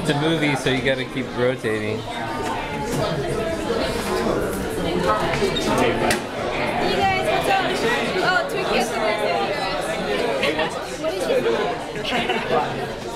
It's a movie, so you gotta keep rotating. Hey guys, what's up? Oh, Twinkie has the birthday. What did you do?